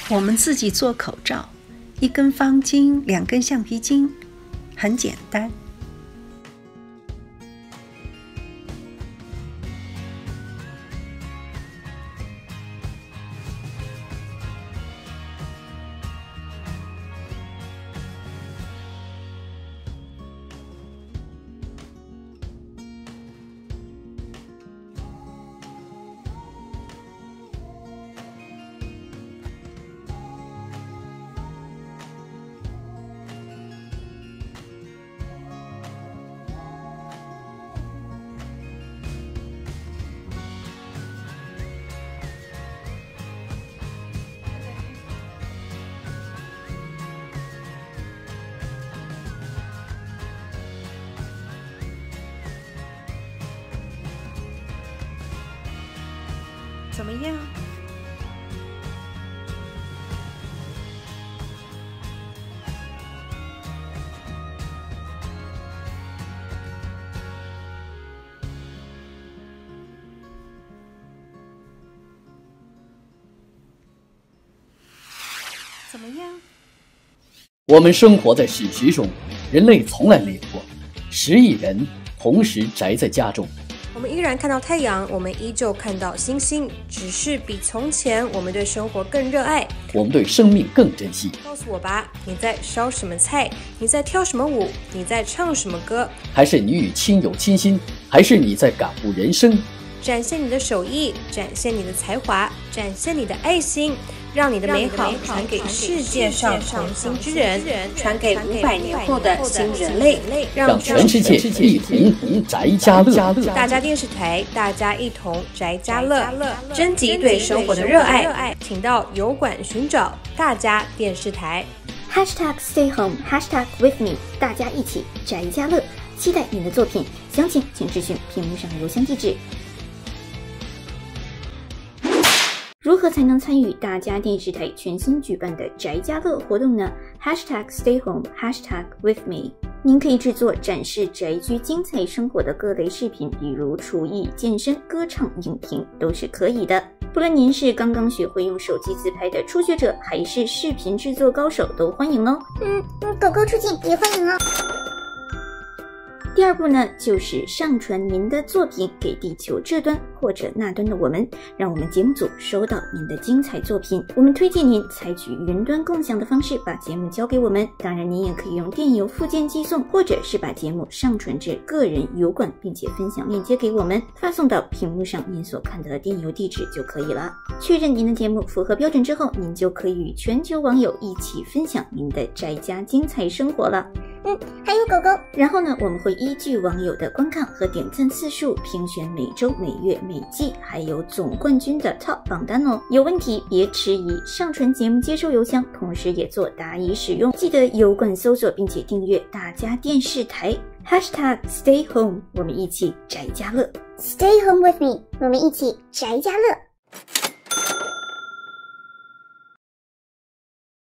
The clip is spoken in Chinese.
我们自己做口罩，1根方巾，2根橡皮筋，很简单。怎么样？怎么样？ 我们生活在史实中，人类从来没有过10亿人同时宅在家中。 我们依然看到太阳，我们依旧看到星星，只是比从前我们对生活更热爱， 我们对生命更珍惜。 告诉我吧，你在烧什么菜？你在跳什么舞？你在唱什么歌？ 还是你与亲友亲心？还是你在感悟人生？ 展现你的手艺，展现你的才华，展现你的爱心，让你的美好传给世界上同心之人，传给500年后的新人类， 让全世界一同宅家乐。 大家电视台，大家一同宅家乐，征集对生活的热爱，请到油管寻找大家电视台。 #Stay home #with me， 大家一起宅家乐，期待你的作品，详情请咨询屏幕上的邮箱地址。如何才能参与大家电视台全新举办的宅家乐活动呢？ #Stay home #with me。 您可以制作展示宅居精彩生活的各类视频，比如厨艺、健身、歌唱、影评都是可以的。不论您是刚刚学会用手机自拍的初学者，还是视频制作高手，都欢迎哦。 狗狗出镜也欢迎哦。 第二步呢，就是上传您的作品给地球这端或者那端的我们，让我们节目组收到您的精彩作品。我们推荐您采取云端共享的方式把节目交给我们，当然您也可以用电邮附件寄送，或者是把节目上传至个人油管，并且分享链接给我们，发送到屏幕上您所看到的电邮地址就可以了。确认您的节目符合标准之后，您就可以与全球网友一起分享您的宅家精彩生活了。 还有狗狗。 然后呢，我们会依据网友的观看和点赞次数评选每周、每月、每季还有总冠军的 Top 榜单哦。有问题别迟疑，上传节目接收邮箱，同时也做答疑使用。记得油管搜索并且订阅大家电视台#Stay home， 我们一起宅家乐。 Stay home with me， 我们一起宅家乐。